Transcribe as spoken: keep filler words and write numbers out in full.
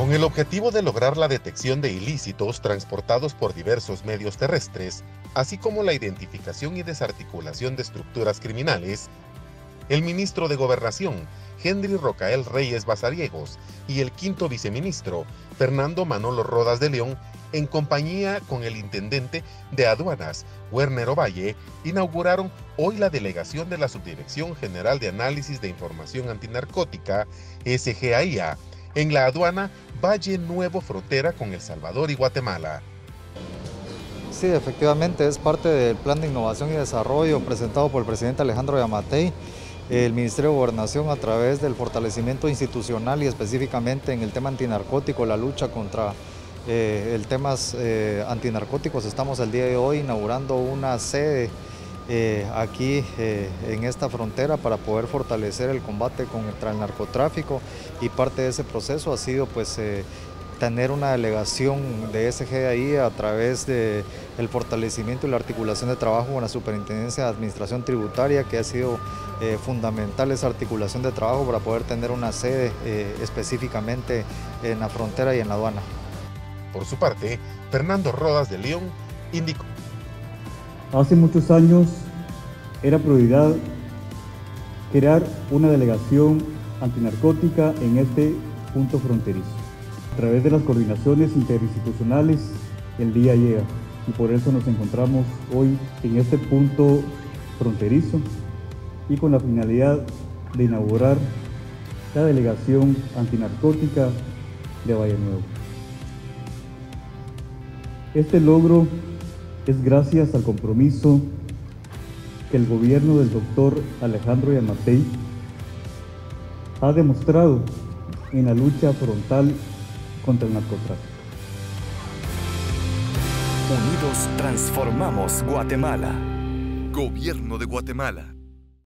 Con el objetivo de lograr la detección de ilícitos transportados por diversos medios terrestres, así como la identificación y desarticulación de estructuras criminales, el ministro de Gobernación, Henry Rocael Reyes Basariegos, y el quinto viceministro, Fernando Manolo Rodas de León, en compañía con el intendente de Aduanas, Werner Ovalle, inauguraron hoy la delegación de la Subdirección General de Análisis de Información Antinarcótica, S G A I A, en la aduana Valle Nuevo, frontera con El Salvador y Guatemala. Sí, efectivamente es parte del Plan de Innovación y Desarrollo presentado por el presidente Alejandro Yamatei. El Ministerio de Gobernación, a través del fortalecimiento institucional y específicamente en el tema antinarcótico, la lucha contra eh, el temas eh, antinarcóticos, estamos el día de hoy inaugurando una sede eh, aquí eh, en esta frontera para poder fortalecer el combate contra el narcotráfico, y parte de ese proceso ha sido pues eh, tener una delegación de S G A I a través del fortalecimiento y la articulación de trabajo con la Superintendencia de Administración Tributaria, que ha sido eh, fundamental esa articulación de trabajo para poder tener una sede eh, específicamente en la frontera y en la aduana. Por su parte, Fernando Rodas de León indicó: hace muchos años era prioridad crear una delegación antinarcótica en este punto fronterizo. A través de las coordinaciones interinstitucionales, el día llega, y por eso nos encontramos hoy en este punto fronterizo y con la finalidad de inaugurar la delegación antinarcótica de Valle Nuevo. Este logro es gracias al compromiso que el gobierno del doctor Alejandro Yamatei ha demostrado en la lucha frontal contra el narcotráfico. Unidos transformamos Guatemala. Gobierno de Guatemala.